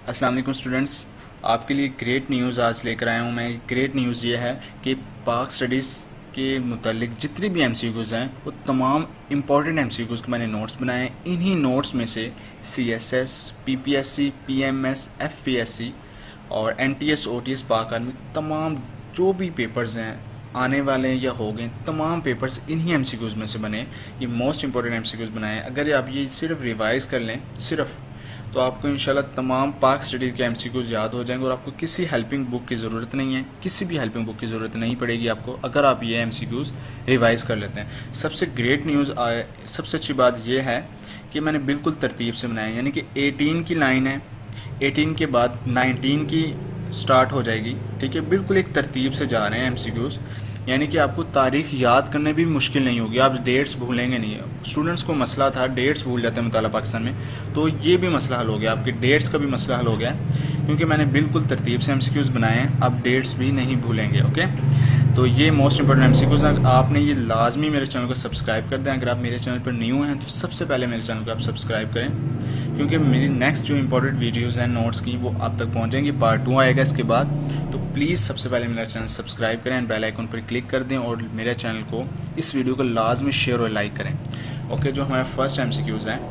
अस्सलाम वालेकुम स्टूडेंट्स, आपके लिए ग्रेट न्यूज़ आज लेकर आया हूँ मैं। ग्रेट न्यूज़ ये है कि पाक स्टडीज़ के मुतालिक जितनी भी एमसीक्यूज़ हैं वो तमाम इम्पॉर्टेंट एमसीक्यूज़ के मैंने नोट्स बनाए हैं। इन्हीं नोट्स में से सीएसएस, पीपीएससी, पीएमएस, एफपीएससी और एनटीएस, ओटीएस, पाक आर्मी तमाम जो भी पेपर्स हैं आने वाले हैं या हो गए, तमाम पेपर्स इन्हीं एमसीक्यूज़ में से बने। ये मोस्ट इंपॉर्टेंट एमसीक्यूज़ बनाए हैं। अगर आप ये सिर्फ रिवाइज़ कर लें तो आपको इंशाल्लाह तमाम पाक स्टडी के एमसीक्यूज़ याद हो जाएंगे और आपको किसी हेल्पिंग बुक की ज़रूरत नहीं है, किसी भी हेल्पिंग बुक की ज़रूरत नहीं पड़ेगी आपको अगर आप ये एमसीक्यूज़ रिवाइज़ कर लेते हैं। सबसे ग्रेट न्यूज़ सबसे अच्छी बात यह है कि मैंने बिल्कुल तरतीब से बनाया, यानी कि 18 की लाइन है, 18 के बाद 19 की स्टार्ट हो जाएगी। ठीक है, बिल्कुल एक तरतीब से जा रहे हैं एमसीक्यूज़, यानी कि आपको तारीख याद करने भी मुश्किल नहीं होगी, आप डेट्स भूलेंगे नहीं। स्टूडेंट्स को मसला था डेट्स भूल जाते हैं मुताला पाकिस्तान में, तो ये भी मसला हल हो गया, आपके डेट्स का भी मसला हल हो गया, क्योंकि मैंने बिल्कुल तरतीब से एमसीक्यूज़ बनाए हैं। आप डेट्स भी नहीं भूलेंगे। ओके, तो ये मोस्ट इंपॉर्टेंट एमसीक्यूज़ हैं। आपने ये लाजमी मेरे चैनल को सब्सक्राइब कर दें। अगर आप मेरे चैनल पर न्यू हैं तो सबसे पहले मेरे चैनल को आप सब्सक्राइब करें, क्योंकि मेरी नेक्स्ट जो इंपॉर्टेंट वीडियोज़ हैं नोट्स की वो आप तक पहुँचेंगी। पार्ट 2 आएगा इसके बाद, तो प्लीज़ सबसे पहले मेरा चैनल सब्सक्राइब करें एंड बेल आइकन पर क्लिक कर दें और मेरे चैनल को, इस वीडियो को लाजमी शेयर और लाइक करें। ओके, जो हमारा फर्स्ट एमसीक्यूज़ है,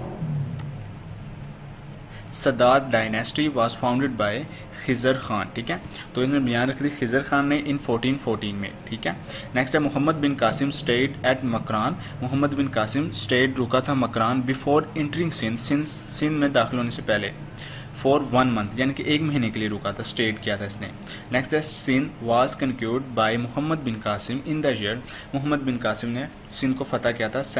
Sadat dynasty was founded by Khizar Khan. ठीक है, तो इसने बयान रख दी खिजर खान ने इन 1414 में। ठीक है, नेक्स्ट है Mohammad bin Qasim stayed at Makran. Mohammad bin Qasim stayed रुका था मकरान बिफोर एंटरिंग सिंध, सिंध में दाखिल होने से पहले, फॉर 1 मंथ, यानी कि 1 महीने के लिए रुका था, स्टेड किया था इसने। नेक्स्ट है Sindh was conquered by Mohammad bin Qasim in the year. Mohammad bin Qasim ने सिंध को फतह किया था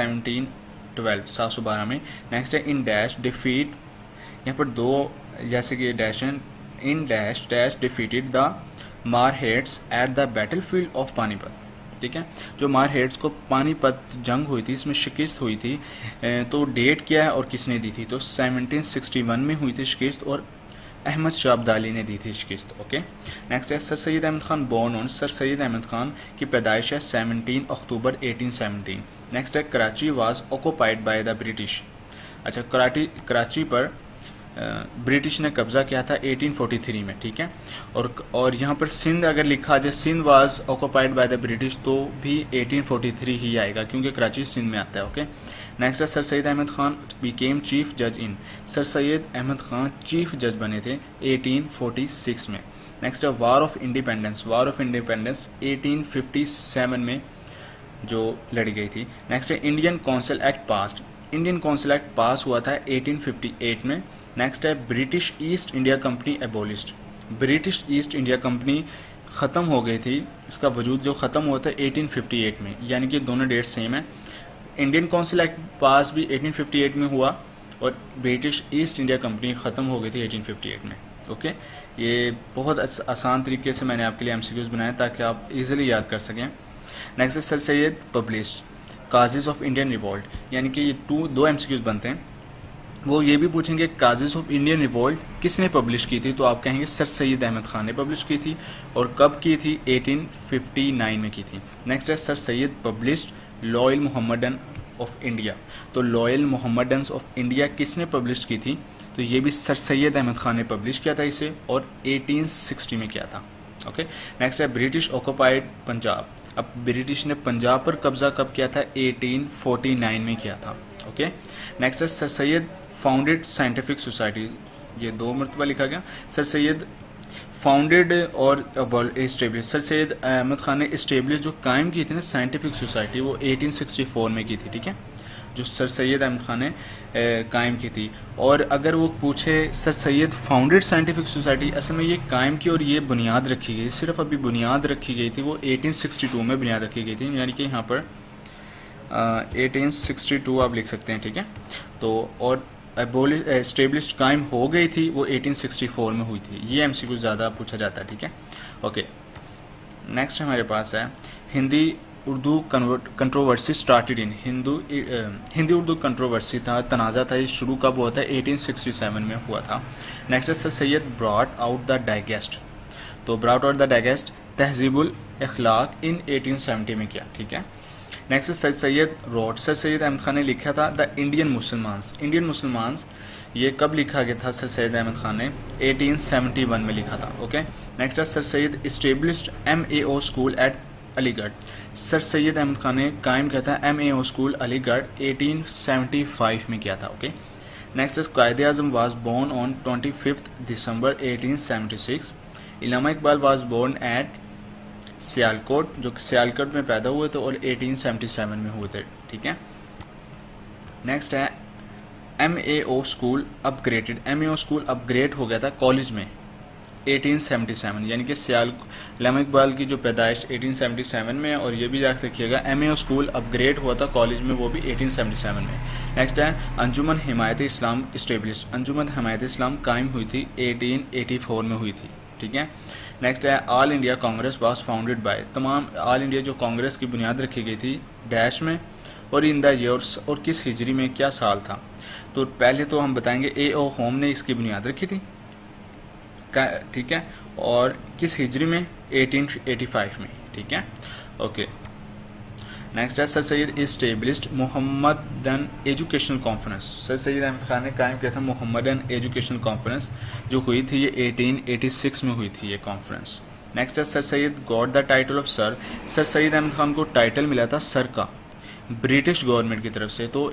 1712 में। नेक्स्ट है इन डैश डिफीट, यहाँ पर दो जैसे कि डैश है, in dash dash defeated the Marathas at the battlefield of Panipat. ठीक है, जो मारहेट्स को पानीपत जंग हुई थी इसमें शिकस्त हुई थी, तो डेट क्या है और किसने दी थी, तो 1761 में हुई थी शिकस्त और अहमद शाह अब्दाली ने दी थी शिकस्त। ओके, नेक्स्ट है sir Syed Ahmad Khan born on. Sir Syed Ahmad Khan की पैदाइश है 17 अक्टूबर 1817। नेक्स्ट है Karachi was occupied by the British. अच्छा, कराची पर ब्रिटिश ने कब्जा किया था 1843 में। ठीक है, और यहाँ पर सिंध अगर लिखा जाए Sindh was occupied by the British तो भी 1843 ही आएगा, क्योंकि कराची सिंध में आता है। ओके, नेक्स्ट है sir Syed Ahmad Khan became chief जज in. Sir Syed Ahmad Khan chief जज बने थे 1846 में। नेक्स्ट है war of independence. War of independence 1857 में जो लड़ी गई थी। नेक्स्ट है Indian council act passed. Indian council act pass हुआ था 1858 में। नेक्स्ट है British East India company abolished. British East India company ख़त्म हो गई थी, इसका वजूद जो ख़त्म हुआ था 1858 में, यानी कि दोनों डेट सेम है। इंडियन काउंसिल एक्ट पास भी 1858 में हुआ और ब्रिटिश ईस्ट इंडिया कंपनी ख़त्म हो गई थी 1858 में। ओके, ये बहुत आसान तरीके से मैंने आपके लिए एमसीक्यूज़ बनाए ताकि आप इजीली याद कर सकें। नेक्स्ट है sir Syed published causes of Indian revolt, यानी कि ये दो एमसीक्यूज़ बनते हैं। वो ये भी पूछेंगे काजीज ऑफ इंडियन रिवॉल्ट किसने पब्लिश की थी, तो आप कहेंगे सर सैयद अहमद खान ने पब्लिश की थी, और कब की थी, 1859 में की थी। नेक्स्ट है sir Syed published loyal Mohammedans of India. तो लॉयल मोहम्मदन ऑफ इंडिया किसने पब्लिश की थी, तो ये भी सर सैयद अहमद खान ने पब्लिश किया था इसे, और 1860 में किया था। ओके, नेक्स्ट है ब्रिटिश ऑक्यूपाइड पंजाब। अब ब्रिटिश ने पंजाब पर कब्जा कब किया था, 1849 में किया था। ओके, नेक्स्ट है sir Syed founded scientific society. ये 2 मरतबा लिखा गया। सर सैयद फाउंडेड और एस्टेब्लिश। सर सैयद अहमद खान ने एस्टेब्लिश जो कायम की थी ना साइंटिफिक सोसाइटी, वो 1864 में की थी। ठीक है, जो सर सैयद अहमद खान ने कायम की थी। और अगर वो पूछे sir Syed founded scientific society, असल में ये कायम की और ये बुनियाद रखी गई, सिर्फ अभी बुनियाद रखी गई थी, वो 1862 में बुनियाद रखी गई थी, यानी कि यहाँ पर 1862 आप लिख सकते हैं। ठीक है, तो और एस्टेब्लिश्ड कायम हो गई थी वो 1864 में हुई थी। ये एमसीक्यू ज़्यादा पूछा जाता है। ठीक है, ओके, नेक्स्ट हमारे पास है Hindi Urdu controversy started in. Hindi Urdu controversy था, तनाज़ा था, ये शुरू कब हुआ था, 1867 में हुआ था। नेक्स्ट है sir Syed brought out the digest. तो brought out the digest Tahzibul Akhlaq in 1870 में किया। ठीक है, next sir Syed wrote. Sir Syed Ahmad Khan ने लिखा था the Indian Musalmans. Indian Musalmans ये कब लिखा गया था सर सैयद अहमद खान ने? 1871 में लिखा था। ओके, नेक्स्ट है sir Syed established MAO school at Aligarh. Sir Syed Ahmad Khan ने कायम किया था MAO स्कूल अलीगढ़ 1875 में किया था। Okay, next is Quaide Azam was born on 25 December 1876। Allama Iqbal was born at Sialkot, जो सियालकोट में पैदा हुए थे और 1877 में हुए थे। ठीक है, नेक्स्ट है MAO school upgraded. MAO school upgrade हो गया था कॉलेज में 1877, यानी कि इल्लामा इकबाल की जो पैदाइश 1877 में, और ये भी याद रखिएगा MAO स्कूल अपग्रेड हुआ था कॉलेज में, वो भी 1877 में। नेक्स्ट है अंजुमन हिमायत इस्लाम इस्टेब्लिश। अंजुमन हिमायत इस्लाम कायम हुई थी 1884 में हुई थी। ठीक है, नेक्स्ट है all India Congress was founded by. तमाम ऑल इंडिया जो कांग्रेस की बुनियाद रखी गई थी डैश में और इन द ईयर्स, और किस हिजरी में, क्या साल था? तो पहले तो हम बताएंगे A.O. होम ने इसकी बुनियाद रखी थी, ठीक है, और किस हिजरी में? 1885 में। ठीक है, ओके, नेक्स्ट है sir Syed established Mohammedan educational conference. Sir Syed Ahmad Khan ने कायम किया था मोहम्मदन एजुकेशनल कॉन्फ्रेंस, जो हुई थी ये 1886 में हुई थी ये कॉन्फ्रेंस। नेक्स्ट है sir Syed got the title of sir. Sir Syed Ahmad Khan को टाइटल मिला था सर का ब्रिटिश गवर्नमेंट की तरफ से, तो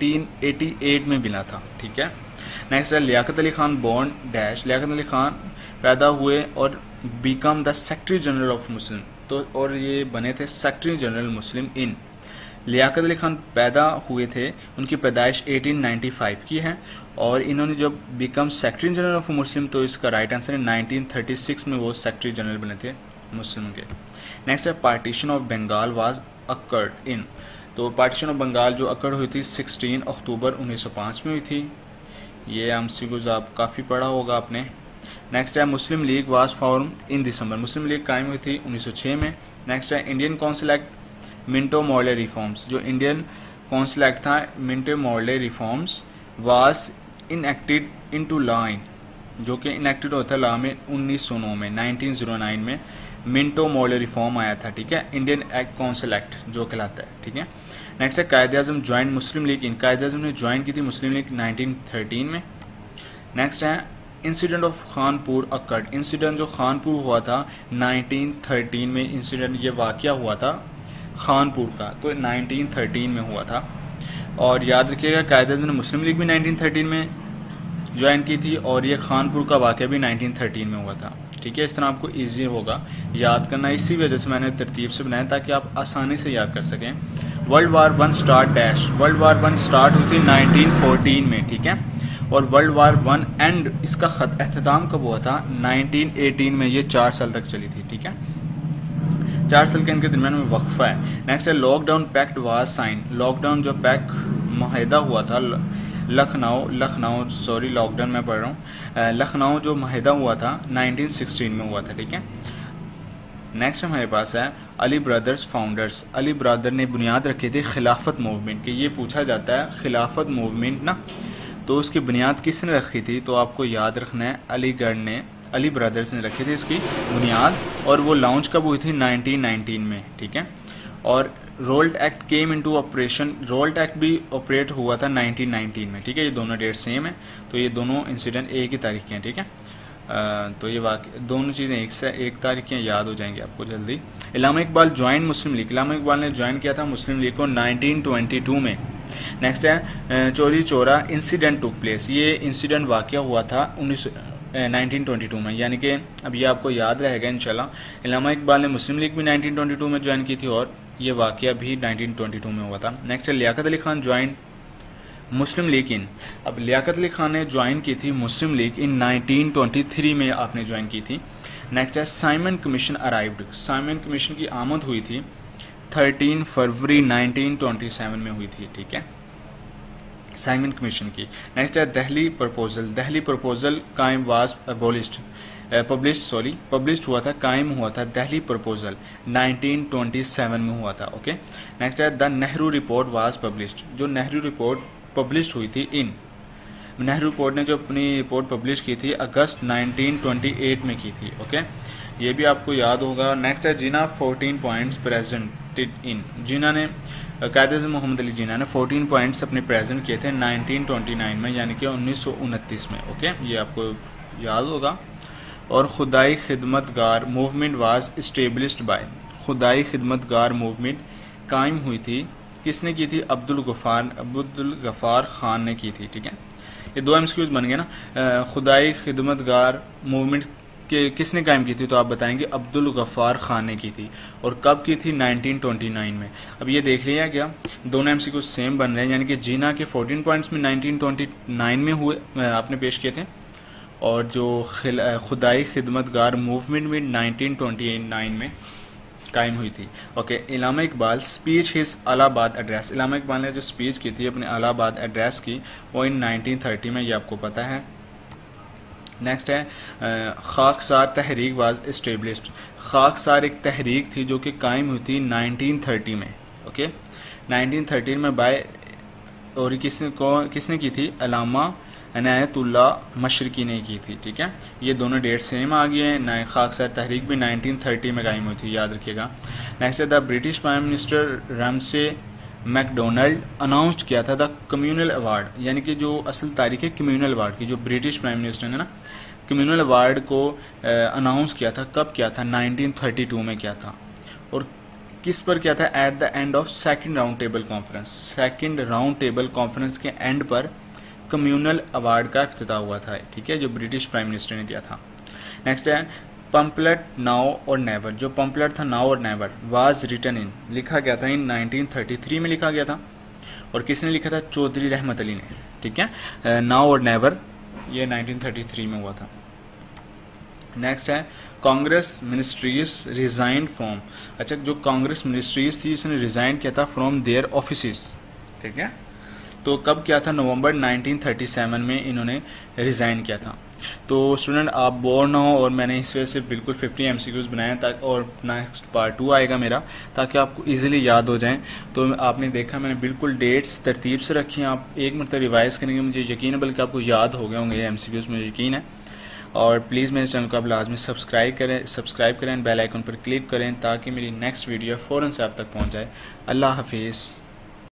1888 में मिला था। ठीक है, नेक्स्ट है लियाकत अली खान बोर्न डैश। लियाकत अली खान पैदा हुए और become the secretary general of Muslim, तो और ये बने थे secretary general Muslim in. Liaquat Ali Khan पैदा हुए थे, उनकी पैदाइश 1895 की है, और इन्होंने जब become secretary general of Muslim, तो इसका राइट आंसर है 1936 में वो सेक्रेटरी जनरल बने थे मुस्लिम के। नेक्स्ट है partition of Bengal was occurred in. तो पार्टीशन ऑफ बंगाल जो अकर्ड हुई थी 16 अक्टूबर 1905 में हुई थी। ये MCQs आप काफ़ी पढ़ा होगा आपने। नेक्स्ट है Muslim League was form in December. Muslim League कायम हुई थी 1906 में। नेक्स्ट है Indian council act Minto Morley reforms. जो इंडियन काउंसिल एक्ट था Minto Morley reforms was enacted into law in, जो कि इनएक्टेड होता है लॉ में 1909 में, 1909 में मिंटो मॉर्ले रिफॉर्म आया था। ठीक है, इंडियन एक्ट काउंसिल एक्ट जो कहलाता है। ठीक है, नेक्स्ट है कायदे आजम ज्वाइन मुस्लिम लीग इन। कायदे आजम ने ज्वाइन की थी मुस्लिम लीग 1913 में। नेक्स्ट है incident of Khanpur occurred. Incident जो खानपुर हुआ था 1913 में, इंसिडेंट ये वाकया हुआ था खानपुर का, तो 1913 में हुआ था। और याद रखिएगा कायदे आजम ने मुस्लिम लीग भी 1913 में ज्वाइन की थी, और ये खानपुर का वाकया भी 1913 में हुआ था। ठीक है, इस तरह आपको इजी होगा याद करना, इसी वजह से मैंने तरतीब से बनाया ताकि आप आसानी से याद कर सकें। World war 1 start dash. World war 1 start हुई थी 1914 में। ठीक है, और वर्ल्ड वार 1 एंड इसका अख्ताम कब हुआ था? 1918 में। ये 4 साल तक चली थी। ठीक है, 4 साल के इनके दरमियान में वक्फा है। नेक्स्ट है lockdown pact was sign. Lockdown जो पैक्ट माहिदा हुआ था लॉकडाउन में पढ़ रहा हूँ, लखनऊ जो माहिदा हुआ था 1916 में हुआ था। ठीक है, नेक्स्ट हमारे पास है Ali brothers founders. Ali brother ने बुनियाद रखी थी खिलाफत मूवमेंट की। ये पूछा जाता है खिलाफत मूवमेंट ना, तो उसकी बुनियाद किसने रखी थी? तो आपको याद रखना है अलीगढ़ ने, अली ब्रदर्स ने रखी थी इसकी बुनियाद, और वो लॉन्च कब हुई थी? 1919 में। ठीक है, और Rowlatt act came into operation. Rowlatt act भी ऑपरेट हुआ था 1919 में। ठीक है, ये दोनों डेट सेम है, तो ये दोनों इंसिडेंट एक ही तारीख के हैं। ठीक है, तो ये दोनों चीज़ें एक तारीख के याद हो जाएंगी आपको जल्दी। Allama Iqbal join Muslim League. Allama Iqbal ने ज्वाइन किया था मुस्लिम लीग को 1922 में। नेक्स्ट है Chauri Chaura incident took place. ये इंसिडेंट वाकया हुआ था 1922 में, यानी कि अब ये आपको याद रहेगा इंशाल्लाह। इल्लामा इकबाल ने मुस्लिम लीग भी 1922 में ज्वाइन की थी, और ये वाकया भी 1922 में हुआ था। नेक्स्ट है Liaquat Ali Khan join Muslim League in. अब लियाकत अली खान ने ज्वाइन की थी मुस्लिम लीग इन 1923 में आपने ज्वाइन की थी। नेक्स्ट है Simon commission arrived. Simon commission की आमद हुई थी 13 फरवरी 1927 में हुई थी। ठीक है, साइमन कमीशन की। नेक्स्ट है दिल्ली प्रपोजल। दिल्ली प्रपोजल कायम वाज अबोलिश्ड पब्लिश्ड हुआ था, कायम हुआ था दिल्ली प्रपोजल 1927 में हुआ था। ओके, नेक्स्ट है the Nehru report was published. जो नेहरू रिपोर्ट पब्लिश हुई थी इन, नेहरू रिपोर्ट ने जो अपनी रिपोर्ट पब्लिश की थी अगस्त 1928 में की थी। ओके, ये भी आपको याद होगा। नेक्स्ट है जिना 14 पॉइंट्स प्रेजेंटेड इन। जिना ने कायद मोहम्मद अली जिन्ना ने 14 पॉइंट्स अपने प्रेजेंट किए थे 1929 में, यानी कि 1929 में। ओके, ये आपको याद होगा। और Khudai Khidmatgar movement was established by, Khudai Khidmatgar movement कायम हुई थी, किसने की थी? अब्दुल गफ़ार खान ने की थी। ठीक है, ये दो एमसीक्यूज बन गए ना। खुदाई खिदमतगार मूवमेंट के किसने कायम की थी? तो आप बताएंगे अब्दुल गफ़ार खान ने की थी। और कब की थी? 1929 में। अब ये देख लिया क्या, दोनों एमसीक्यूज सेम बन रहे हैं, यानी कि जिन्ना के 14 पॉइंट्स में 1929 में हुए आपने पेश किए थे, और जो खुदाई खिदमतगार मूवमेंट में 1929 में कायम हुई थी। Okay, Allama Iqbal speech his Allahabad address, Allama Iqbal ने जो स्पीच की थी अपने इलाहाबाद एड्रेस की, वो इन 1930 में, ये आपको पता है। नेक्स्ट है खाकसार तहरीक वाज इस्टेब्लिश्ड, खाकसार एक तहरीक थी जो कि कायम हुई थी 1930 में। ओके, 1930 में बाय, और किसने की थी? अल्लामा इनायतुल्लाह मशरकी ने की थी। ठीक है, ये दोनों डेट सेम आ गए हैं। खाकसार तहरीक भी 1930 में कायम हुई थी, याद रखिएगा। नेक्स्ट है the British prime minister Ramsay MacDonald announced किया था द कम्युनल अवार्ड, यानी कि जो असल तारीख है कम्युनल अवार्ड की, जो ब्रिटिश प्राइम मिनिस्टर ने ना कम्युनल अवार्ड को अनाउंस किया था, कब किया था? 1932 में किया था। और किस पर किया था? At the end of second round table conference, second round table conference के एंड पर कम्युनल अवार्ड का इफ्तिताह हुआ था। ठीक है, जो ब्रिटिश प्राइम मिनिस्टर ने दिया था। नेक्स्ट है पम्पलेट नाउ और नेवर, जो पम्पलेट था now or never was written in, लिखा गया था इन 1933 में लिखा गया था। और किसने लिखा था? चौधरी रहमत अली ने। ठीक है, नाउ और नेवर ये 1933 में हुआ था। नेक्स्ट है कांग्रेस मिनिस्ट्रीज रिजाइंड फ्रॉम, अच्छा जो कांग्रेस मिनिस्ट्रीज थी इसने रिजाइन किया था फ्रॉम देयर ऑफिसेस। ठीक है, तो कब किया था? नवंबर 1937 में इन्होंने रिजाइन किया था। तो स्टूडेंट आप बोर ना हो, और मैंने इस वजह से बिल्कुल 50 एमसीक्यूज बनाए ताकि, और नेक्स्ट पार्ट 2 आएगा मेरा, ताकि आपको इजीली याद हो जाएं। तो आपने देखा मैंने बिल्कुल डेट्स तरतीब से रखी हैं, आप एक मरतबा रिवाइज करेंगे मुझे यकीन है, बल्कि आपको याद हो गए होंगे ये एमसीक्यूज, मुझे यकीन है। और प्लीज़ मेरे चैनल को आप लाजमी सब्सक्राइब करें, बेल आइकन पर क्लिक करें ताकि मेरी नेक्स्ट वीडियो फ़ौरन से आप तक पहुँच जाए। अल्लाह हाफिज़।